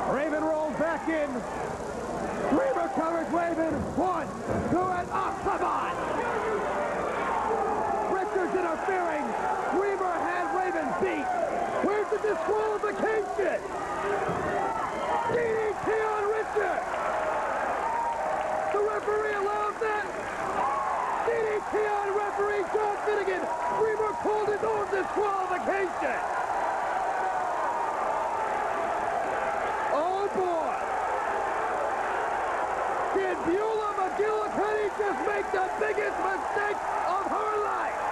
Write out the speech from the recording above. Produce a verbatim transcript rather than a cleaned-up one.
Raven rolls back in. Reaver covers Raven. One, two, and up. Come on. Richards interfering. Reaver had Raven beat. Where's the disqualification? D D T on Richards. The referee allowed that. D D T on referee John Finnegan. Reaver called his own disqualification. Oh boy. Did Beulah McGillicuddy just make the biggest mistake of her life?